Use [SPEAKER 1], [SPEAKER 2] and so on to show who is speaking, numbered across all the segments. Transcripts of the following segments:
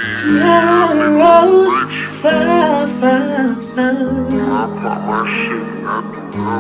[SPEAKER 1] Tomorrow's far, far, far.
[SPEAKER 2] I pop my shit at the door.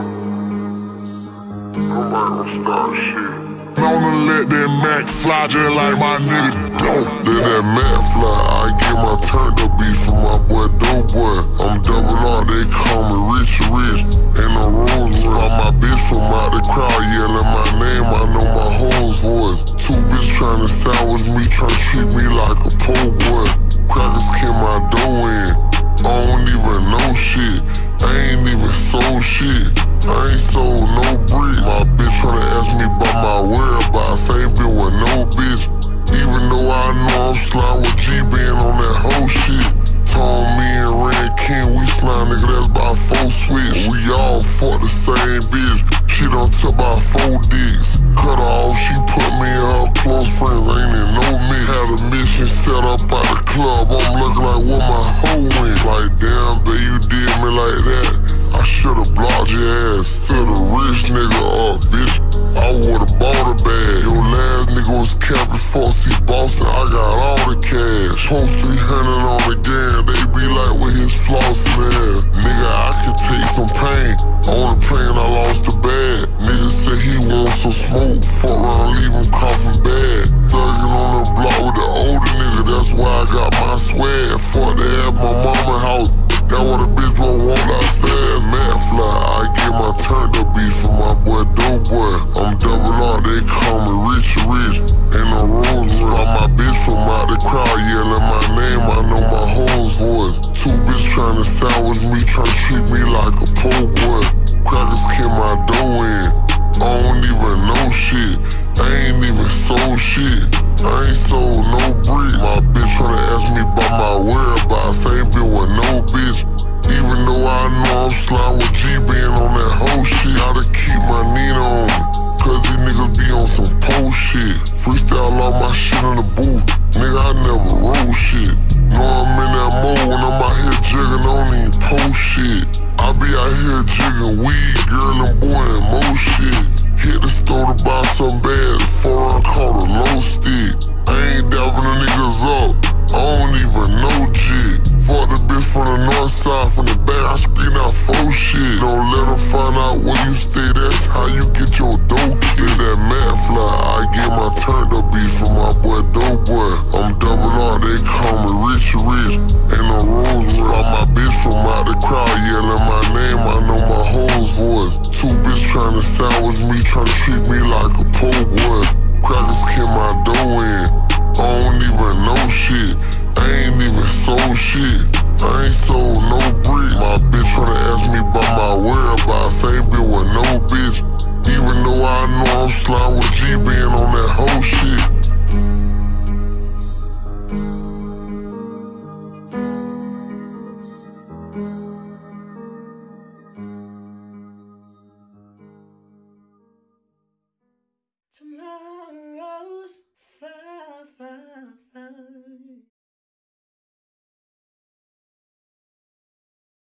[SPEAKER 2] Nobody gon' start shit. Gonna let that Mac fly just like my nigga don't. Let that Mac fly, I get my turned up beat from my boy Dope Boy. I'm double R, they call me Rich. And the Rolls Royce. My bitch from out the crowd yelling my name, I know my hoes voice. Two bitch trying to sandwich me, trying to treat me like a po' boy. Crackers kick my dough in, I don't even know shit. I ain't even sold shit, I ain't sold no bricks. My bitch tryna ask me about my whereabouts, ain't been with no bitch. Even though I know I'm slime with G-Band on that whole shit. Told me and Red King, we slime, nigga, that's by 4 switch. We all fuck the same bitch, she done took about 4 dicks. Cut her off, she put me in her close friends, ain't even know me. Had a mission set up at the club, I'm looking like where my hoe went. Like damn, babe, you did me like that, I should've blocked your ass. Fill the rich nigga up, bitch, I would've bought a bag. Your last nigga was capping for see Boston, I got all the cash. Post 300 on the game, they be like with his flossing ass. Nigga, I could take some pain, on the plane I lost the bag. Nigga said he want some smoke, fuck around, leave him coughing bad. Thuggin' on the block with the older nigga, that's why I got my swag. Fuck that at my mama house, that what a bitch won't walk that fast. Matt fly, I get my turned up beat from my boy Dope Boy. I'm double R, they call me Richey. And the Rolls Royce. My bitch from out the crowd yelling my name, I know my hoes voice. Two bitch trying to sandwich me, trying to treat me like a po' boy. Crackers kick my dough in, I don't even know shit. I ain't even sold shit, I ain't sold no bricks. My bitch tryna ask me about my whereabouts, ain't been with no bitch. Even though I know I'm slime with G-Band on that whole shit. Gotta keep my Nina on me, cause these niggas be on some post shit. Freestyle all my shit in the booth, nigga, I never wrote shit. Know I'm in that mode when I'm out here jigging, I don't even post shit. I be out here jigging weed, girl and boy and more shit. Hit the store to buy some bad, before I caught a low stick. I ain't dabbing the niggas up, I don't even know jit. Fuck the bitch from the north side, from the back, I screen out 4 shit. Don't let them find out where you stay, that's how you get your dough kicked. That Matt fly, I get my turned up beat from my boy Dope Boy. I'm double R, they call me Richey. And the Rolls Royce. My bitch from out the crowd yelling my name, I know my hoes voice. Two bitch trying to sandwich me, trying to treat me like a po' boy. Crackers kick my dough in, I don't even know shit. I ain't even sold shit, I ain't sold no bricks. My bitch tryna ask me about my whereabouts, ain't been with no bitch. Even though I know I'm slime with G-Band on that whole shit.
[SPEAKER 1] Tomorrow.